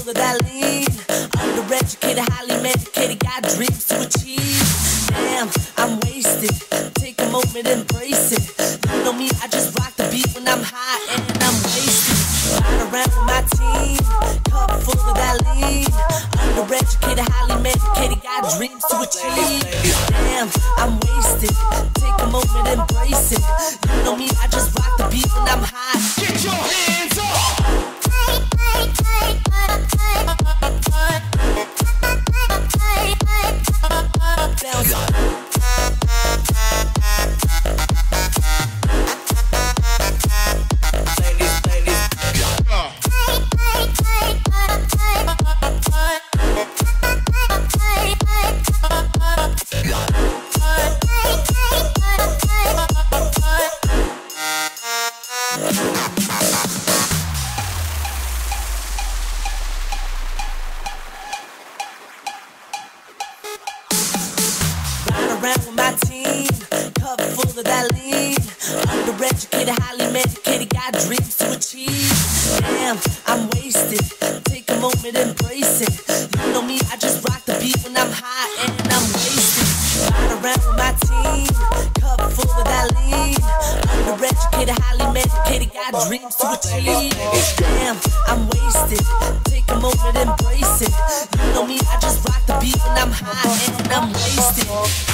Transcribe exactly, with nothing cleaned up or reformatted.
of that lean. Undereducated, highly medicated, got dreams to achieve. Damn, I'm wasted. Take a moment, embrace it. You know me, I just rock the beat when I'm high and I'm wasted. Ride around with my team, cup full of that lean. Undereducated, highly medicated, got dreams to achieve. Damn, I'm wasted. Take a moment, embrace it. You know me, I just rock the beat when I'm high. Get your hands up! Bounce. Ladies, ladies, uh. Around with my team, cup full of that lean. Undereducated, highly medicated, got dreams to achieve. Damn, I'm wasted. Take a moment, embrace it. You know me, I just rock the beat when I'm high and I'm wasted. Ride around with my team, cup full of that lean. Undereducated, highly medicated, got dreams to achieve. Damn, I'm wasted. Take a moment, embrace it. You know me, I just rock the beat when I'm high and I'm wasted.